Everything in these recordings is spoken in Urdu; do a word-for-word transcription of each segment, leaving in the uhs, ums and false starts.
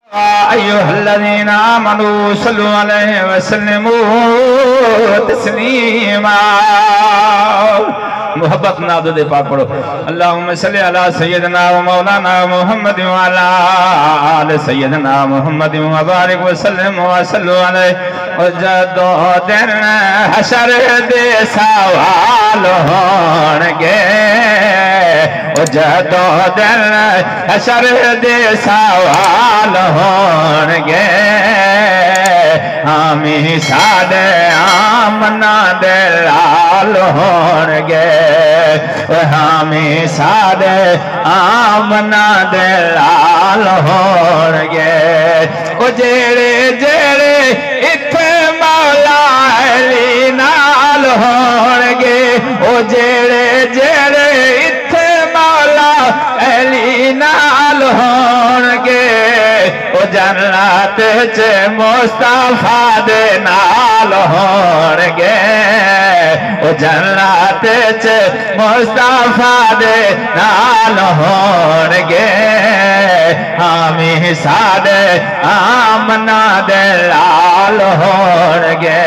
أيها الذين آمنوا صلوا عليه وسلموا تسليما محبت نادو دے پاک پڑھو اللہم صلی علی سیدنا و مولانا محمد و علی آل سیدنا محمد و بارک وسلم و صلو علیہ وجد و دن حشر دے سوال ہونگے وجد و دن حشر دے سوال ہونگے ہمیں سادے آمنا دلال ہونگے ہمیں سادے آمنا دلال ہونگے او جیڑے جیڑے اتھے مولا علی نال ہونگے او جیڑے جیڑے اتھے مولا علی نال ہونگے او جنت چے مصطفیٰ دے نال ہونگے او جنت چے مصطفیٰ دے نال ہونگے ہمیں سادے آمنا دے لال ہونگے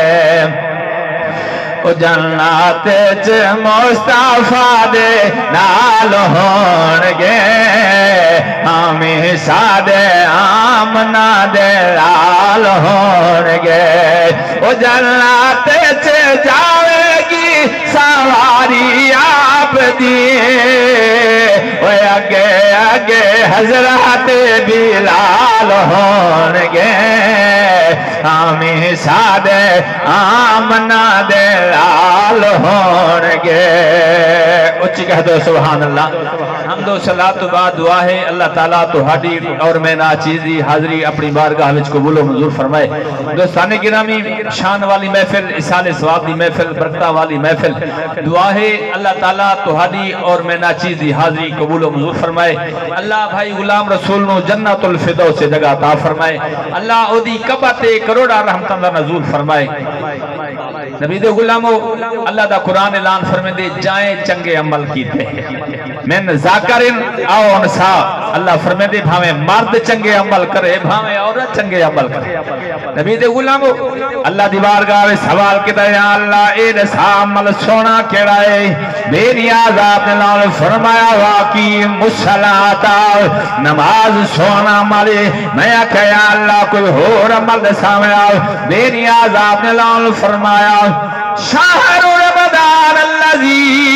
او جنت چے مصطفیٰ دے نال ہونگے ہمیں سادے آمنا دے لال ہونگے او جنت چے جاوے گی سواری آپ دیے وہ اگے اگے حضرت بلال ہونگے ہمیں سادے آمنا دے لال ہونگے اچھی کہہ دو سبحان اللہ حمد و صلاۃ و بعد دعا ہے اللہ تعالیٰ تو ہاڈی اور میں ناچیزی حاضری اپنی بارگاہ وچ قبول و منظور فرمائے دوستان گرامی شان والی محفل اصال ثواب دی محفل برکتہ والی محفل دعا ہے اللہ تعالیٰ تو ہاڈی اور میں ناچیزی حاضری قبول و منظور فرمائے اللہ بھائی غلام رسول نو جنت الفردوس سے جگہ عطا فرمائے اللہ اودی کبتے کروڑا رحمتاں دا نزول فرمائے نبی دے غلامو اللہ دا قرآن اعلان فرمائے دے جائیں چنگے عمل کیتے من ذاکرن او انسا اللہ فرمائے دے بھاویں مرد چنگے عمل کرے بھاویں عورت چنگے عمل کرے نبی دے غلامو اللہ دی بارگاہ میں سوال کیتا ہے یا اللہ اے دسا عمل سونا کیڑا ہے بے نیاز آپ نے لال فرمایا واقعی مسلاتا نماز سونا عمل میں آکھا یا اللہ کوئی اور عمل دسا میں آؤ بے نیاز آپ نے لال فرمایا شہر رمضان اللذی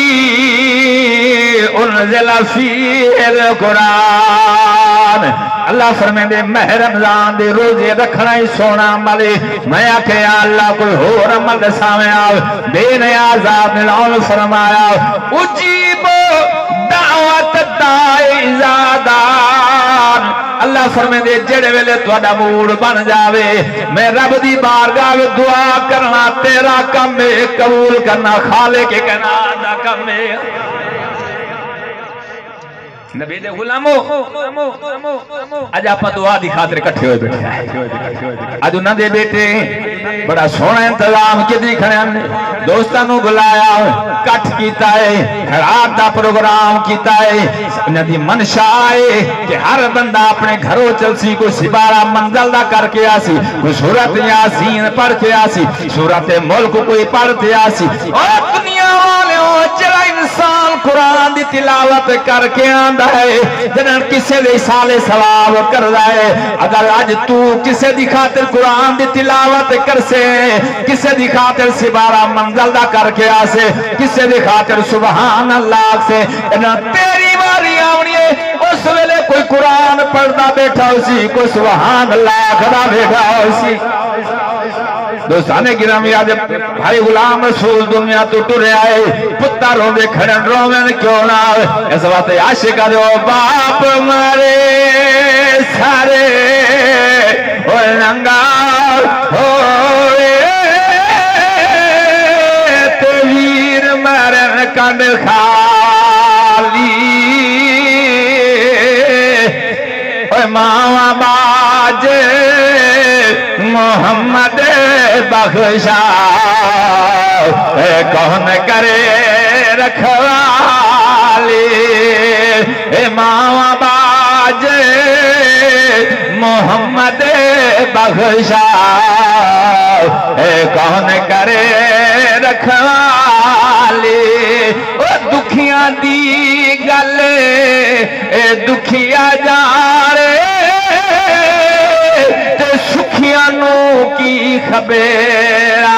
انزل فیہ القرآن اللہ فرمائے دے مہ رمضان دے روزے رکھنا ہی سونا عمل میں آکھے یا اللہ کوئی اور عمل دسا میں آؤ بے نیاز آپ نے لال فرمایا اجیب دعوت دائی زادان اللہ فرمائے دے جڑے ویلے تواڈا موڑ بن جاوے میں رب دی بارگاہ میں دعا کرنا تیرا کم ہے قبول کرنا خالق کے کائنات دا کم ہے نبی دے غلامو آج آپ دعا دی خاطر اکٹھے ہوئے بیٹھے ہیں آج انہاں دے بیٹے بڑا سونا انتظام کی دی کھڑے ہم نے دوستانوں بلایا کٹ کیتا ہے خیرات دا پروگرام کیتا ہے انہاں دی منشا ہے کہ ہر بندہ اپنے گھروں چلسی کوئی سبارہ منزل دا کر کے آسی کوئی سورت یاسین پڑھ کے آسی سورت ملک کوئی پڑھتے آسی اور دنیا والے ہو چلا انسان قرآن دی تلاوت کر کے آندہ ہے جنہاں کسے دے سالے ثواب کر رہا ہے اگر آج تو کسے دی خاطر قرآن دی تلاوت کر سے کسے دی خاطر سبارہ منزل دا کر کے آسے کسے دی خاطر سبحان اللہ سے انہاں تیری باری آونی ہے اس ویلے کوئی قرآن پڑھنا بیٹھا اسی کوئی سبحان اللہ کھڑا بیٹھا اسی دوستانے گرامی آج بھائی غلام رسول دنیا تو ٹرے آئے پتہ رو دے کھڑن رو میں کیوں نہ اس بات عاشقہ دے باپ مرے سارے اور ننگار ہوئے تغیر مرن کند خالی اور ماں باج محمد بخشا اے کون کرے رکھوالی اے ماں باج محمد بخشا اے کون کرے رکھوالی او دکھیاں دی گل اے دکھیا جارے تے سکھیاں نو کی خبیرہ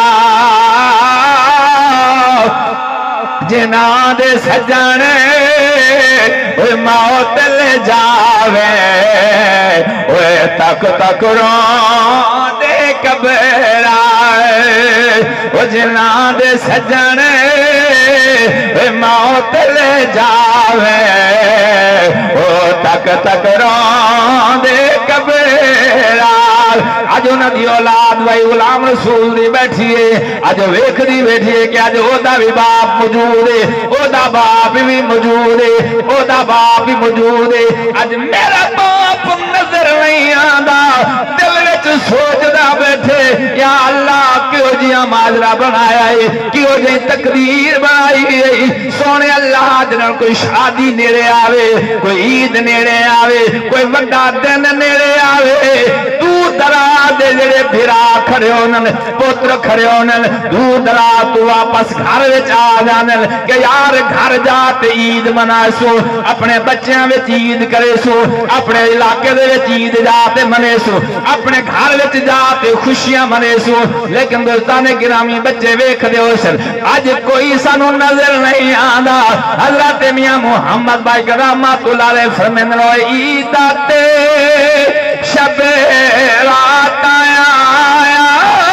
جناں دے سجنے اوہ موت لے جاوے اوہ تک تک رون دے کبیرہ اوہ جناں دے سجنے اوہ موت لے جاوے اوہ تک تک رون دے کبیرہ آج انہاں دی اولاد بھائی غلام رسول دی بیٹھیے آج ویکھ دی بیٹھیے کہ آج او دا بھی باپ موجود ہے او دا باپ بھی موجود ہے او دا باپ بھی موجود ہے آج میرا باپ نظر نہیں آندا دل وچ سوچدا بیٹھے یا اللہ کیوں جیاں ماجرا بنایا ہے کیوں جی تقدیر بنائی ہے سونے اللہ جنہاں کوئی شادی نیڑے آوے کوئی عید نیڑے آوے کوئی وڈا دن نیڑے آوے دور دراز دے جڑے بھرا کھڑے ہونن پتر کھڑے ہونن دور دراز تو واپس گھر وچ آ جانن کہ یار گھر جاتے عید منائے سو اپنے بچیاں وچ عید کرے سو اپنے علاقے دے وچ عید جاتے منے سو اپنے گھر وچ جاتے خوشیاں منے سو لیکن دوستان گرامی بچے ویکھ دے ہو سن آج کوئی سانو نظر نہیں آندا حضرت میاں محمد بھائی کرامات اللہ علیہ فرمائن روئے عید آتے شب رات آیا آیا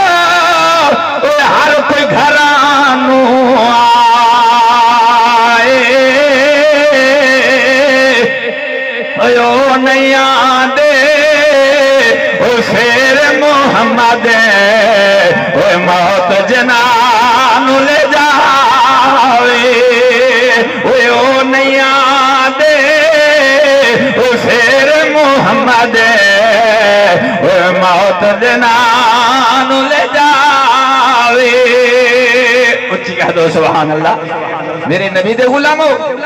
ہر کوئی گھرانو آئے او نہیں آدے او شیر محمد او موت جنانو لے جاوے او نہیں آدے او شیر محمد موت جنانو لے جاوے اچھی کہہ دو سبحان اللہ میرے نبی دے غلامو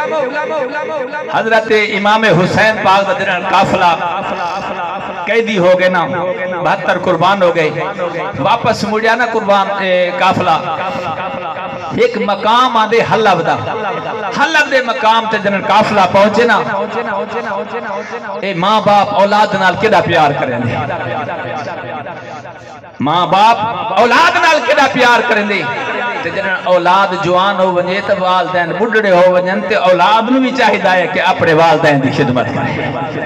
حضرت امام حسین پاک دا قافلہ قیدی ہو گئے نا بہتر قربان ہو گئے واپس مڑیا نا قربان قافلہ ایک مقام آدھے حلب دا حلب دے مقام تے جنہاں قافلہ پہنچے نا اے ماں باپ اولاد نال کدہ پیار کریں دے ماں باپ اولاد نال کدہ پیار کریں دے تے جنہاں اولاد جوان ہو ونجے تے والدین بڑھڑے ہو ونجن تے اولاد نو بھی چاہیے ہے کہ اپنے والدین دی خدمت کریں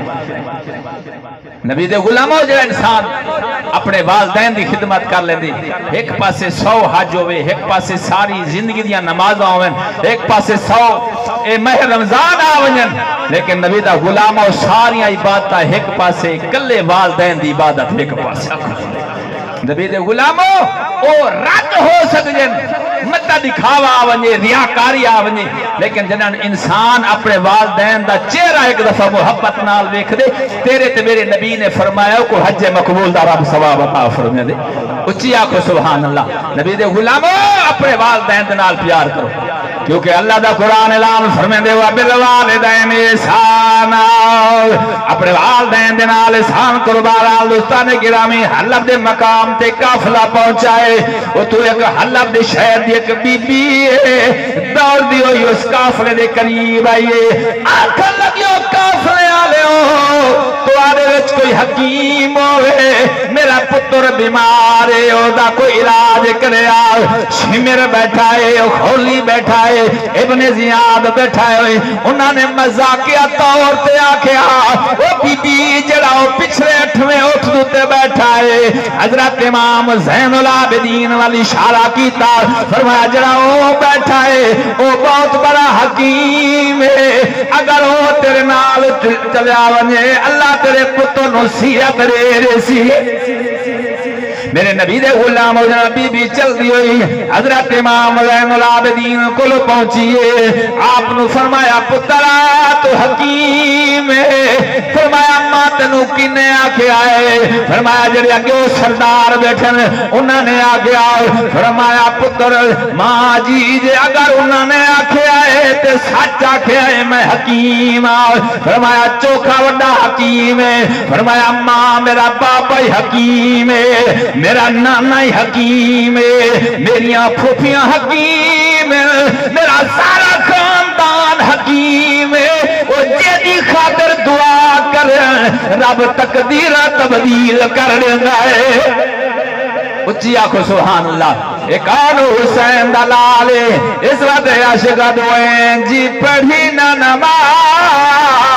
نبی دے غلاموں جو انسان اپنے والدین دی خدمت کر لیں دی ایک پاسے سو حج ہوئے ایک پاسے ساری زندگی دیا نماز آویں ایک پاسے سو اے مہ رمضان آویں لیکن نبی دا غلاموں ساری عبادت ایک پاسے کلے والدین دی عبادت ایک پاسے نبی دے غلاموں او رد ہو سکجن متہ دکھاوا آونجے ریاکاری آونجے لیکن جنہاں انسان اپنے والدین دا چہرہ ایک دفعہ محبت نال دیکھ دے تیرے تے میرے نبی نے فرمایا کو حج مقبول دا رب ثواب عطا فرمائے دے اچھی آنکھو سبحان اللہ نبی دے غلاموں اپنے والدین دے نال پیار کرو کیونکہ اللہ دا قرآن اعلان فرمائے دے وَبِالْوَالِدَيْنِ اِحْسَانًا اپنے والدین دے نال احسان کرو بہرحال دوستان گرامی حلب دے مقام تے قافلہ پہنچائے وہ تو ایک حلب دے شہر دی ایک بی بی دوڑ دی ہوئی اس قافلے دے قریب آئیے آنکھا لگیو قافلے آلے ہو تو آرے وچ کوئی حکیم ہوئے میرا پتر بیمار ہے او دا کوئی علاج کرے آؤ شمر بیٹھائے خولی بیٹھائے ابن زیاد بیٹھائے ہوئے انہوں نے مزاقیہ طور تے آکھیا وہ بی بی جڑا وہ پچھلے اٹھویں اٹھ دوتے بیٹھائے حضرت امام زین العابدین والی اشارہ کیتا فرمایا جڑا وہ بیٹھائے وہ بہت بڑا حکیم ہے اگر وہ تیرے نال چلے آونے اللہ تیرے پتر نصیحت رے رسی میرے نبی دے غلام ہو جناب بی بی چل دی ہوئی حضرت امام زین العابدین کو پہنچیے آپ نے فرمایا پترا تو حکیم ہے فرمایا ماں تینوں کنے آکے آئے فرمایا جڑے اگے سردار بیٹھن انہوں نے آکے آئے فرمایا پتر ماں جی جے اگر انہوں نے آکے آئے تے سچ آکے آئے میں حکیم آئے فرمایا چوکھا وڈا حکیم ہے فرمایا ماں میرا باپا ہی حکیم ہے میرا نانا ہی حکیم ہے میریاں پھوپیاں حکیم ہے میرا سارا خاندان حکیم ہے وہ جیدی خاطر دعا کر رب تقدیر تبدیل کر دینا ہے اچھی آنکھو سبحان اللہ ایک آنو حسین دلالے اس وقت عاشق دعائیں جی پڑھی نہ نماز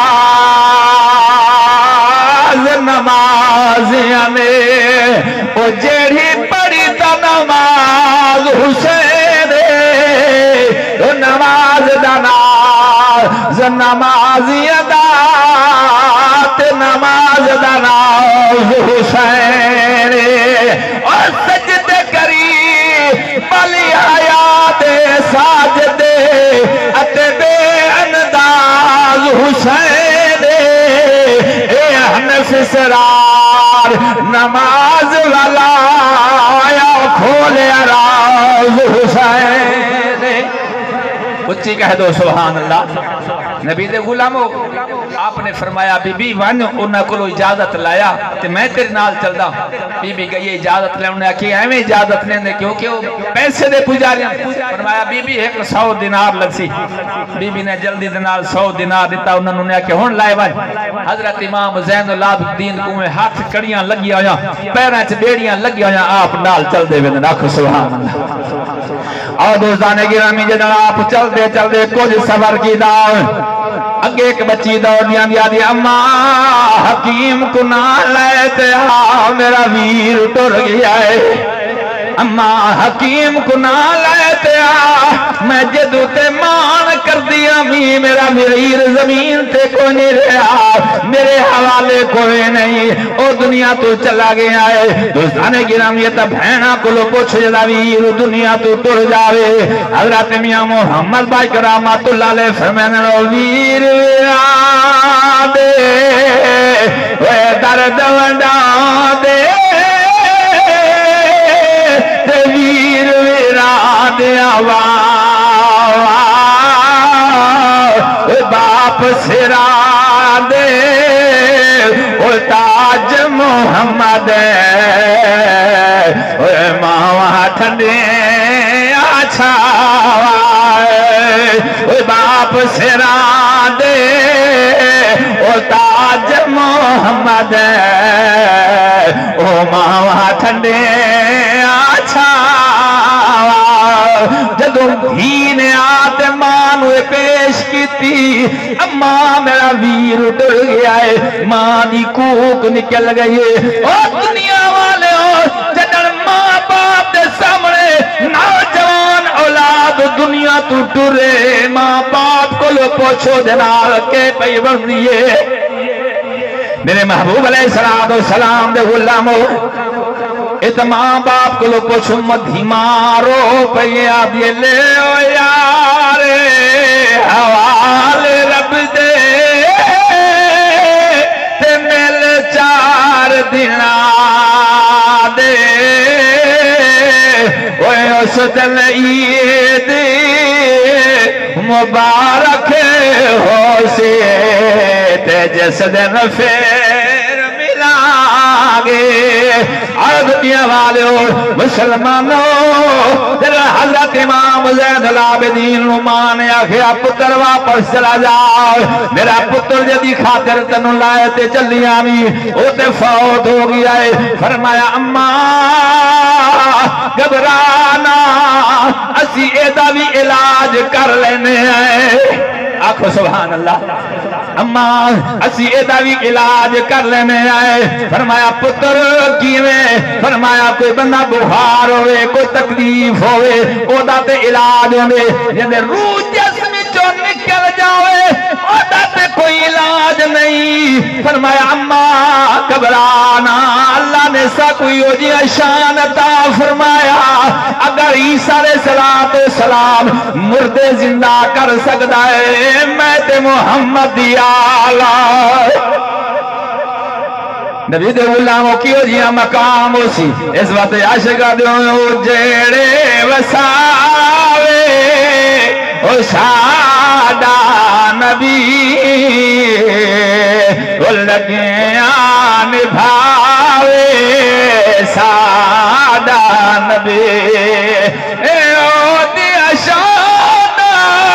نمازیاں نے او جیڑھی پڑھی تا نماز حسین او نماز دناز نمازیاں دات نماز دناز حسین اور سجدے کری بلی آیات ساجدے اتے بے انداز حسین اے حنف سرار نماز والا آیا کھولے راز حسین اچھی کہہ دو سبحان اللہ نبی دے غلامو آپ نے فرمایا بی بی ون انہاں کو اجازت لایا تے میں تیرے نال چلدا بی بی گئی اجازت لے انہاں کی ایویں اجازت لیندے کیونکہ وہ پیسے دے پجاری فرمایا بی بی ایک سو دینار لگ سی بی بی نے جلدی دے نال سو دینار دیتا انہوں نے کہ ہن لائے ون حضرت امام زین العابدین کو میں ہاتھ کڑیاں لگی ہویاں پیراں وچ بیڑیاں لگی ہویاں آپ نال چل دے وین رکھ سبحان اللہ اور دوستان گرامی جناب آپ چل دے چل دے کچھ صبر کی داو اگے ایک بچی دوڑ دیا دیا دیا اماں حکیم کو نہ لے تے آ میرا ویر ٹر گیا ہے اماں حکیم کو نہ لے تے آ میں جدو تے مان کر دیا می میرا ویر زمین تے کوئی نہیں رہا میرے حوالے کوئی نہیں او دنیا تو چلا گیا ہے دوستان گرامی یہ تا بہنا کو لو پوچھ جدا ویر دنیا تو ٹر جاوے حضرت میاں محمد بھائی کرامات اللہ علیہ فرمانے لو ویر ویرا دے وے درد ونڈا دے ویر ویرا دیا باپ سرا دے او تاج محمد او ماں ٹھنڈے اچھا او باپ سرا دے او تاج محمد او ماں ٹھنڈے اچھا جدوں دھی نے آتے ماں نوے پیش کی تھی اماں میرا ویر اٹر گیا ہے ماں دی کوک نکل گئی ہے او دنیا والے ہو جدن ماں باپ دے سامنے نوجوان اولاد دنیا تو ٹرے ماں باپ کو لو پوچھو جنال کے پئی بن دیئے میرے محبوب علیہ السلام دے غلامو ات ماں باپ کو لو پوچھو مدھی مارو پیا دیے لے او یار حوال رب دے تے مل چار دینا دے اوے اس دن عید مبارک ہو سی تے جس دن پھر ملا گے اور دنیا والے مسلمانوں حضرت امام زین العابدین ماں نے آخیا پتر واپس چلا جاؤ میرا پتر جدی خاطر تنوں لائے تے چلی آمی او تے فوت ہو گیا ہے فرمایا اماں گھبرانا اسی ایدہ بھی علاج کر لینے ہیں آنکھو سبحان اللہ اماں اسی ایدہ بھی علاج کر لینے آئے فرمایا پتر کیویں فرمایا کوئی بندہ بخار ہوئے کوئی تکلیف ہوئے او دا تے علاج ہوئے جنہیں روح جسم چو نکل جاوے او دا تے کوئی علاج نہیں فرمایا اماں گھبرانا اللہ نے نے سا کوئی ہو جی شان عطا فرمایا اگر عیسیٰ علیہ السلام مردے زندہ کر سکتا ہے میں تے محمد دی آلہ نبی دے غلاموں کی ہو جی مقام ہو سی اس وقت عاشقہ دیوں جیڑے وساوے او سادہ نبی او لگیاں نبھاوے سادہ نبی او دیا شادہ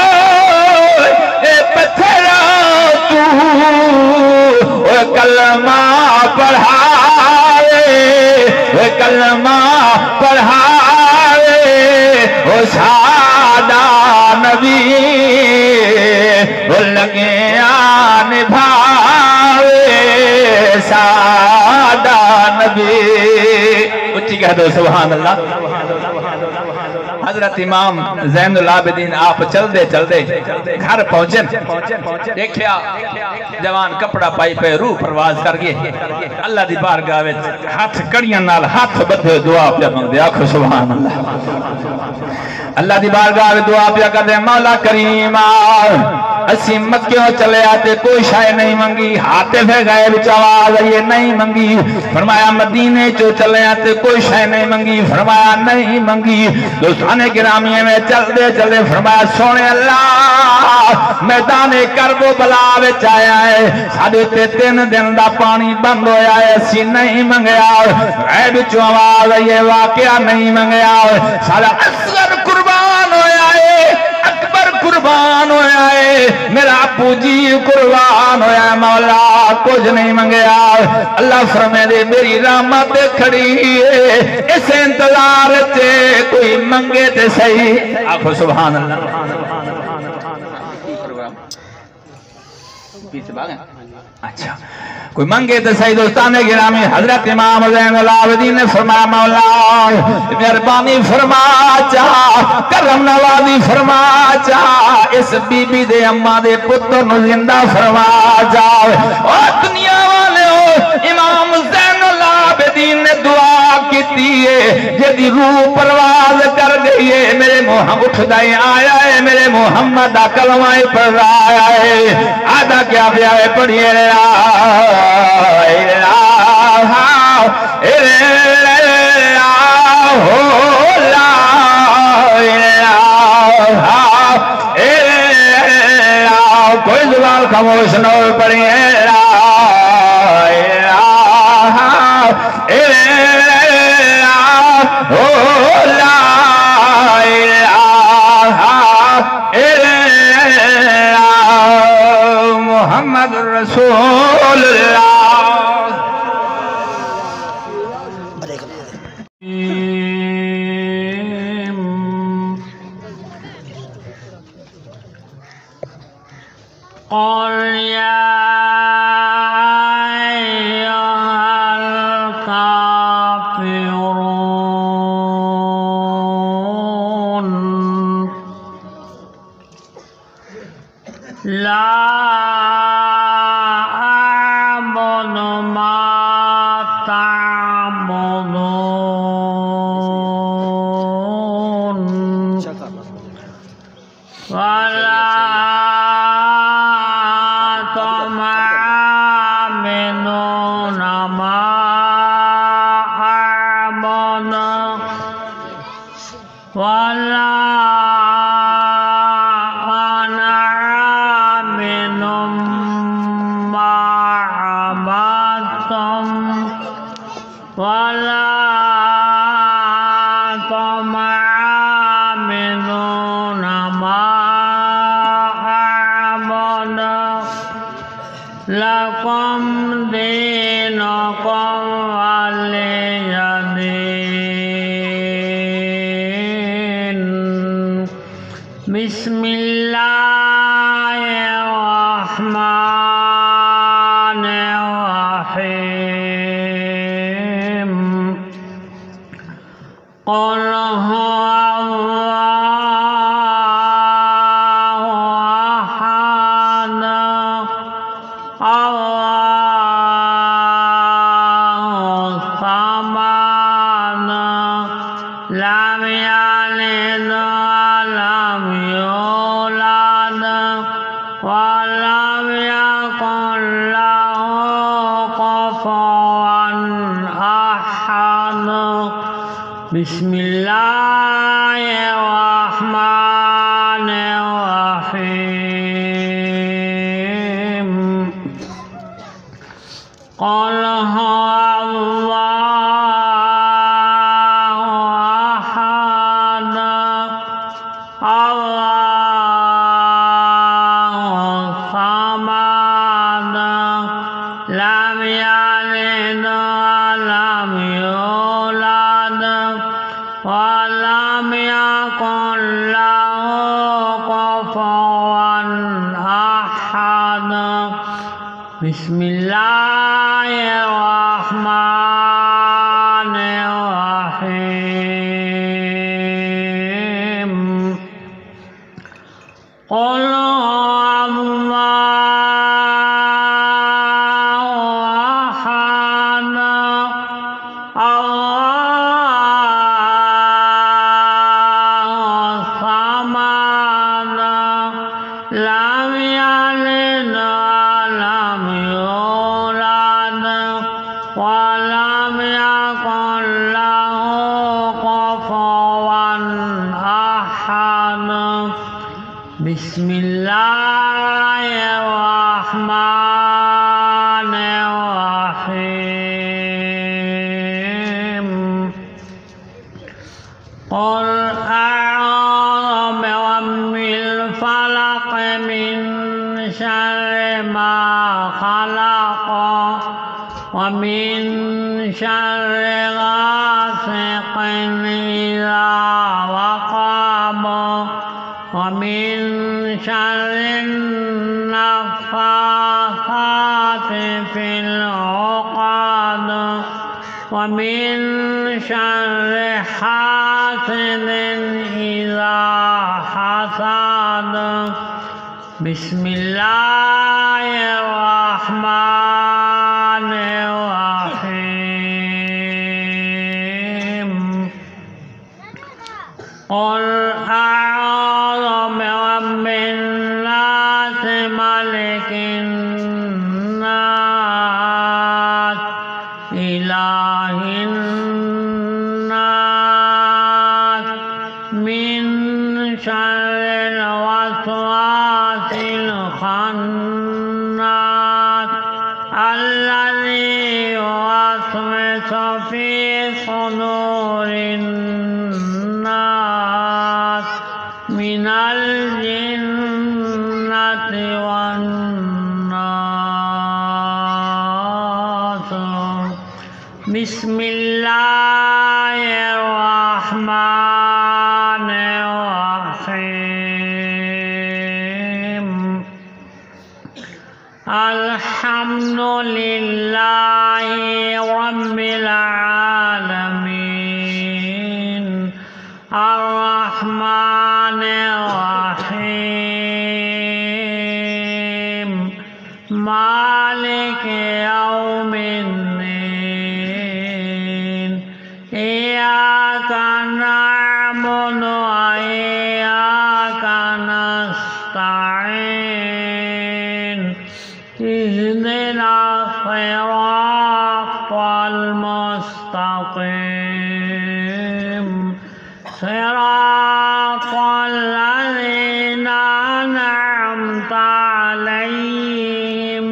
اے پتھرہ تو او کلمہ پڑھاوے او کلمہ پڑھاوے او سادہ نبی وہ لگیاں نبھاوے سادہ نبی اچھی کہہ دو سبحان اللہ حضرت امام زین العابدین آپ چل دے چل دے گھر پہنچن دیکھیا جوان کپڑا پائی پہ روح پرواز کر گئے اللہ دی بارگاہ وچ ہاتھ کڑیاں نال ہاتھ بدھے دعا پیا مانگ دے آکھو سبحان اللہ اللہ دی بارگاہ وچ دعا پیا کر دے مولا کریم اسی مکیوں چلے آتے کوئی شائع نہیں منگی ہاتھے پہ گئے بچ آواز یہ نہیں منگی فرمایا مدینے چو چلے آتے کوئی شائع نہیں منگی فرمایا نہیں منگی دوستان گرامی میں چل دے چل دے فرمایا سونے اللہ میدان کرب و بلا وچ آیا ہے ساڑھے تے تین دن دا پانی بند ہویا ہے اسی نہیں منگیا اے بچو آواز یہ واقعہ نہیں منگیا سارا اصغر قربان ہویا ہے اکبر قربان ہویا ہے میرا ابو جی قربان ہویا ہے مولا کچھ نہیں منگیا اللہ فرمائے دے میری رحمت کھڑی ہے اس انتظار تے کوئی منگے تے صحیح آخو سبحان اللہ پیچھے باغ ہیں اچھا کوئی منگے تو صحیح دوستان گرامی حضرت امام زین العابدین نے فرمایا مولا مہربانی فرما چاہ کرم نوازی فرما چاہ اس بی بی دے اماں دے پتر نو زندہ فرما چاہ اور دنیا والے ہو امام زین العابدین نے دعا کیتی ہے جدی روح پرواز کر گئی ہے میرے محمد اٹھدائی آیا ہے میرے محمد دا کلمہ پڑھ رہا ہے آدھا کیا بھی آئے پڑھئے کوئی زبان خاموش نہ پڑھئے محمد رسول اللہ قل يا أيها الكافرون لا أعبد ما تعبدون ولا تعبدون ما أعبد ولا أنا عابد ما عبدتم ولا أنتم عابدون ما أعبد لكم دينكم ولي دين بسم الله الرحمن الرحيم قل هو الله أحد الله الصمد بسم الله الرحمن الرحيم قل هو الله أحد الله الصمد لم يلد ولم يولد ولم يكن له كفوا أحد بسم الله الرحمن الرحيم قل هو الله أحد الله الصمد لم يلد ولم يولد ولم يكن له كفوا أحد بسم الله الرحمن الرحيم قل أعوذ برب الفلق من شر ما خلق ومن شر غاسق إذا وقب ومن شر النفاثات في العقد ومن شر حاسد إذا حسد بسم الله الرحمن الرحيم قل أعوذ برب الناس ملك الناس إله الناس من شر الوسواس الخناس الذي يوسوس في صدور الناس من الجنة والناس بسم الله الرحمن الرحيم الحمد لله رب العالمين الرحمن الرحيم مالك يوم الدين إياك نعبد وإياك نستعين اهدنا الصراط المستقيم صراط الذين أنعمت عليهم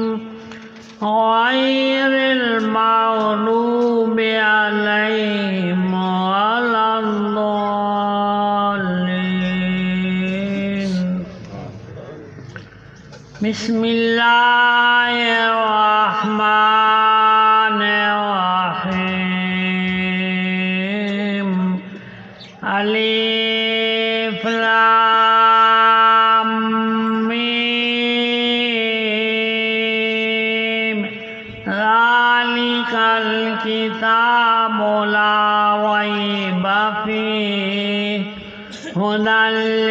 غير المغضوب عليهم ولا الضالين بسم الله الرحمن الرحيم ألف لام ميم ذلك الكتاب لا ريب فيه هدى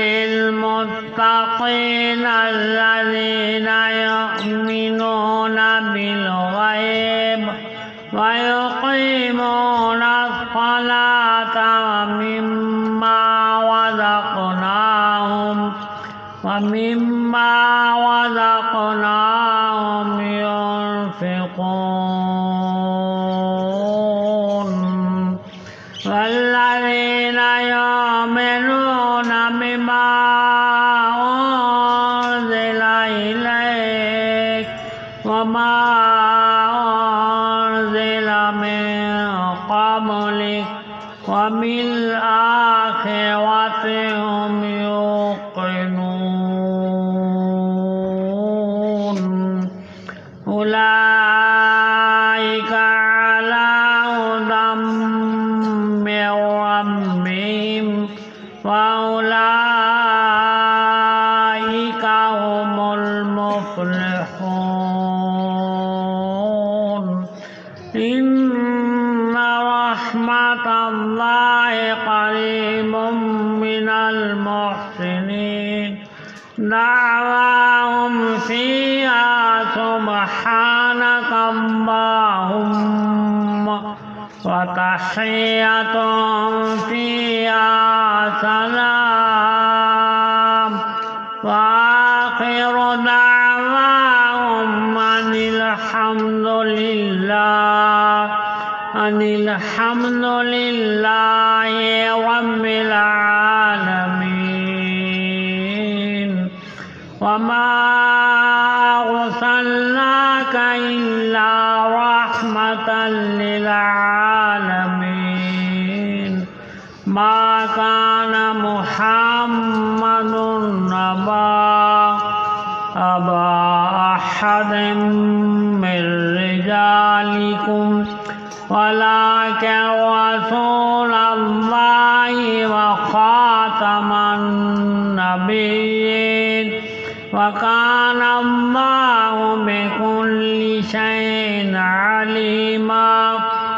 للمتقين الذين يؤمنون بالغيب ويقيمون الصلاة ومما رزقناهم ومما رزقناهم ينفقون والذين يؤمنون بما أنزل إليك وما أنزل من قبلك وبالآخرة هم يوقنون أولئك على هدى من ربهم وأولئك هم المفلحون إن رحمة الله قريب من المحسنين دعواهم فيها سبحانك اللهم وتحيتهم فيها سلام وآخر دعواهم أن الحمد لله أن الحمد لله رب العالمين وما أرسلناك إلا رحمة للعالمين ما كان محمد أبا أبا أحد من رجالكم ولكن رسول الله وخاتم النبيين وكان الله بكل شيء عليما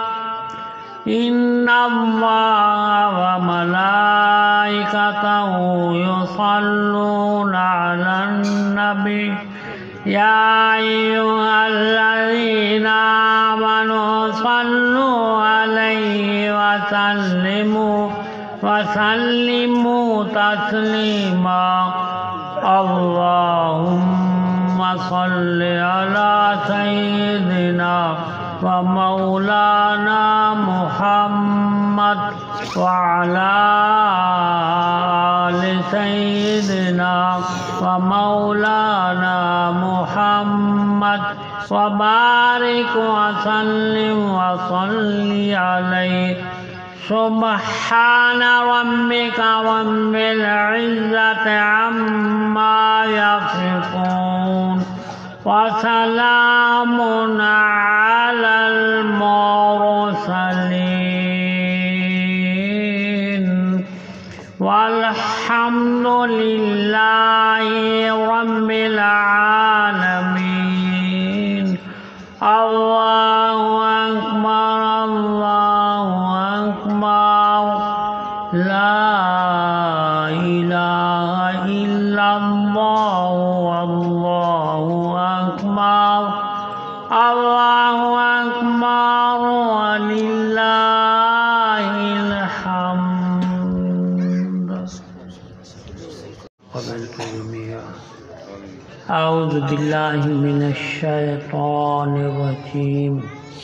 إن الله وملائكته يصلون على النبي يا أيها الذين آمنوا صلوا عليه وسلموا وسلموا تسليما اللهم صل على سيدنا ومولانا محمد وعلى آل سيدنا ومولانا محمد وبارك وسلم وصل عليه سبحان ربك رب العزة عما يصفون وسلام على المرسلين والحمد لله رب العالمين الله أكبر الله أكبر لا إله إلا الله والله أكبر الله أكبر ولله الحمد. أعوذ بالله من الشيطان الرجيم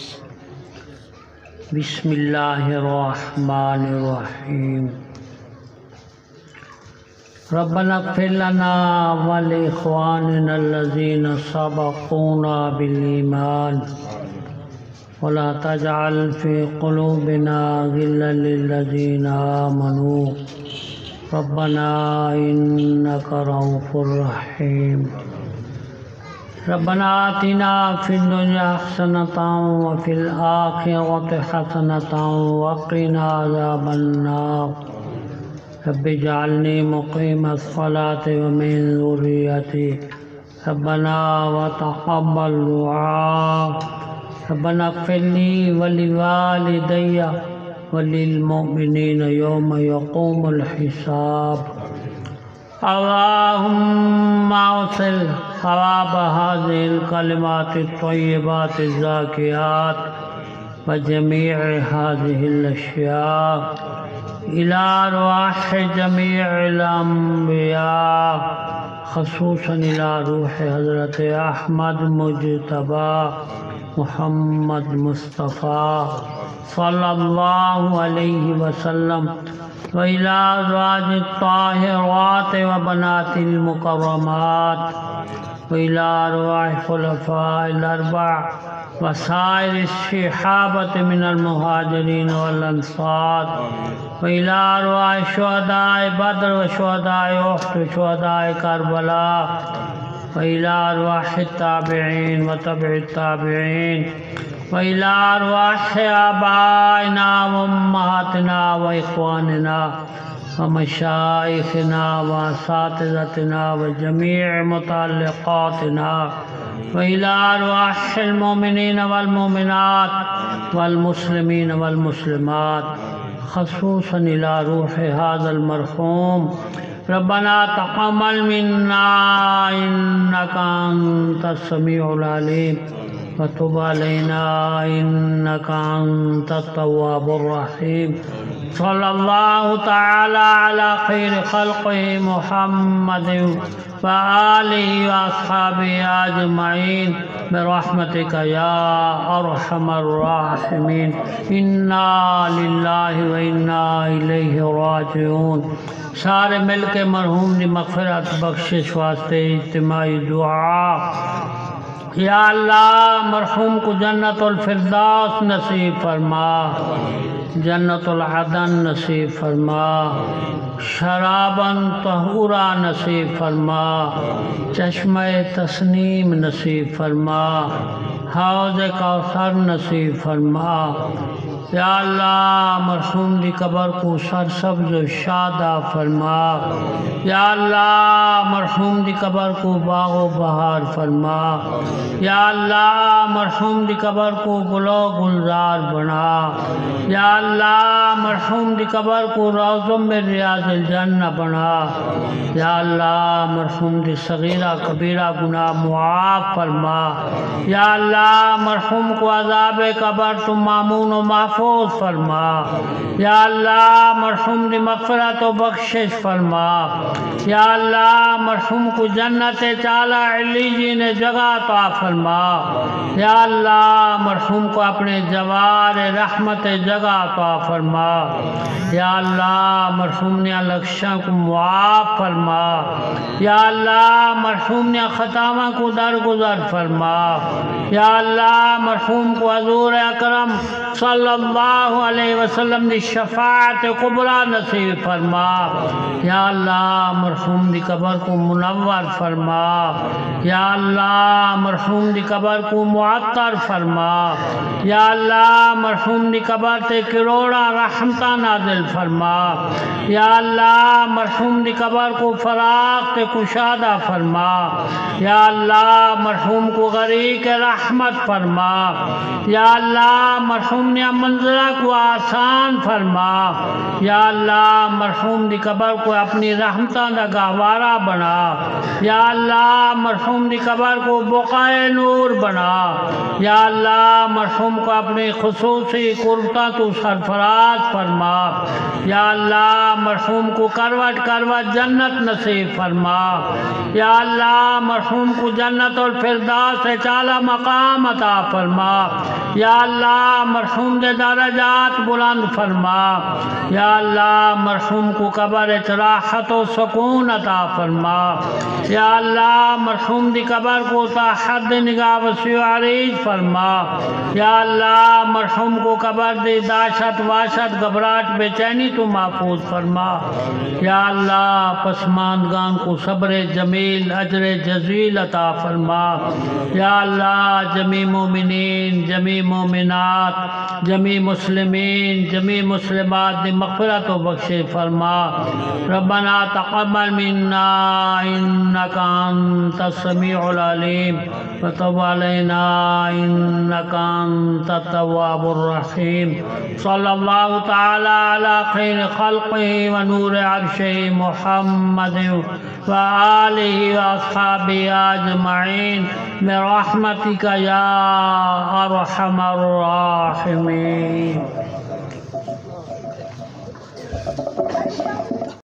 بسم الله الرحمن الرحيم ربنا اغفر لنا ولإخواننا الذين سبقونا بالإيمان ولا تجعل في قلوبنا غلا للذين آمنوا ربنا إنك رؤوف رحيم ربنا آتنا في الدنيا حسنة وفي الآخرة حسنة وقنا عذاب النار رب اجعلني مقيم الصلاة ومن ذريتي ربنا وتقبل دعاء ربنا اغفر لي ولوالدي وللمؤمنين يوم يقوم الحساب اللهم أوصل ثواب هذه الكلمات الطيبات الزاكيات وجميع هذه الأشياء إلى أرواح جميع الأنبياء خصوصا إلى روح حضرت أحمد مجتبى محمد مصطفیٰ صلی اللہ علیہ وسلم وإلى أزواج الطاهرات وبنات المكرمات وإلى أرواح خلفاء الأربع وسائر الصحابة من المهاجرين والأنصار وإلى أرواح شهداء بدر وشهداء أحد وشهداء كربلاء وإلى أرواح التابعين وتبع التابعين وإلى أرواح آبائنا وأمهاتنا وإخواننا ومشايخنا وأساتذتنا وجميع متعلقاتنا وإلى أرواح المؤمنين والمؤمنات والمسلمين والمسلمات خصوصا إلى روح هذا المرحوم ربنا تقبل منا إنك أنت السميع العليم وتب علينا إنك أنت التواب الرحيم صلى الله تعالى على خير خلقه محمد وآله وأصحابه أجمعين برحمتك يا أرحم الراحمين إنا لله وإنا إليه راجعون سارے مل کے مرحوم دی مغفرت بخشش واسطے اجتماعی دعا یا اللہ مرحوم کو جنت الفردوس نصیب فرما، جنت العدن نصیب فرما، شراباً طہورا نصیب فرما، چشمہ تسنیم نصیب فرما، حوض کوثر نصیب فرما۔ یا اللہ مرحوم دی قبر کو سرسبز و شادہ فرما، یا اللہ مرحوم دی قبر کو باغ و بہار فرما، یا اللہ مرحوم دی قبر کو گلو گلزار بنا، یا اللہ مرحوم دی قبر کو روضہ میں ریاض الجنہ بنا، یا اللہ مرحوم دی صغیرہ کبیرہ گناہ معاف فرما، یا اللہ مرحوم کو عذاب قبر تو مامون و محفوظ فرما، یا اللہ مرحوم دی مغفرت و بخشش فرما، یا اللہ مرحوم کو جنت چالا علیین جگہ عطا فرما، یا اللہ مرحوم کو اپنے جوار رحمت جگہ عطا فرما، یا اللہ مرحوم نے لکشاں کو معاف فرما، یا اللہ مرحوم نے خطاوہ کو درگزر فرما، یا اللہ مرحوم کو حضور اکرم صلی اللہ علیہ وسلم دی شفاعت کبریٰ نصیب فرما، یا اللہ مرحوم دی قبر کو منور فرما، یا اللہ مرحوم دی قبر کو معطر فرما، یا اللہ مرحوم دی قبر تے کروڑا رحمتہ نازل فرما، یا اللہ مرحوم دی قبر کو فراغ تے کشادہ فرما، یا اللہ مرحوم کو غریق رحمت فرما، یا اللہ مرحوم نے منظرہ کو آسان فرما، یا اللہ مرحوم دی قبر کو اپنی رحمتہ دا گہوارہ بنا، یا اللہ مرحوم دی قبر کو بقائے نور بنا، یا اللہ مرحوم کو اپنی خصوصی قربتہ تو سرفراز فرما، یا اللہ مرحوم کو کروٹ کروٹ جنت نصیب فرما، یا اللہ مرحوم کو جنت الفردوس سے چالا مقام عطا فرما، یا اللہ مرحوم دے درجات بلند فرما، یا اللہ مرحوم کو قبر راحت و سکون عطا فرما، یا اللہ مرحوم دی قبر کو تا حد نگاہ وسیع و عریض فرما، یا اللہ مرحوم کو قبر دی داشت واشت گھبراہٹ بے چینی تو محفوظ فرما، یا اللہ پسماندگان کو صبر جمیل اجر جزیل عطا فرما، یا اللہ جمیع مومنین جمیع مومنات جمیع مسلمین جمیع مسلمات دی مغفرت و بخشش فرما، ربنا تقبل منا انک انت السمیع العلیم وتب علینا انک انت التواب الرحیم صلی اللہ تعالی علی خیر خلقہ ونور عرشہ محمد وآلہ واصحابہ اجمعین برحمتک یا ارحم الراحمین۔